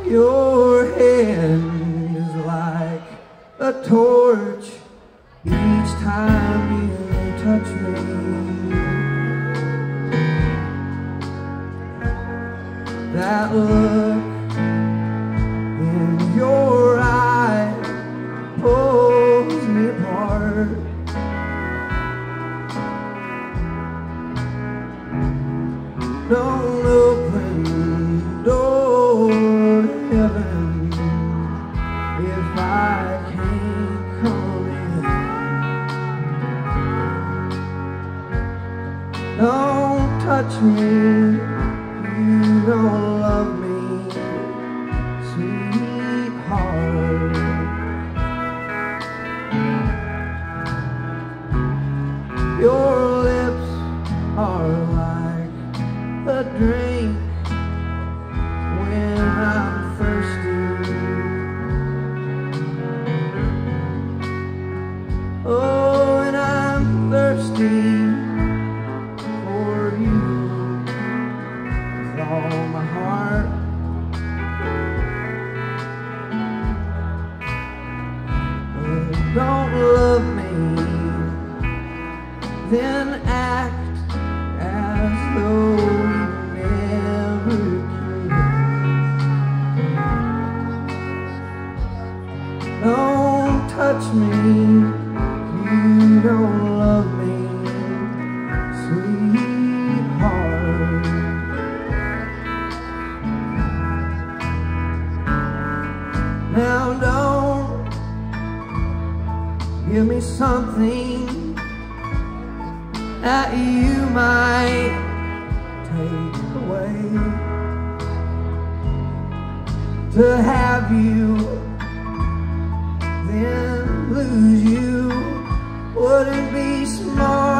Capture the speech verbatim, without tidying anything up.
Your hand is like a torch each time you touch me. That look in your eye pulls me apart. Don't open the door to heaven if I can't come in. Don't touch me, you don't love me, sweetheart. Your lips are like a drink when I'm thirsty. Oh, when I'm thirsty for you with all my heart. But don't love me, then act as though you never kissed. Don't touch me, you don't love me, sweetheart. Now don't give me something that you might take away. To have you, then lose you, would it be smart?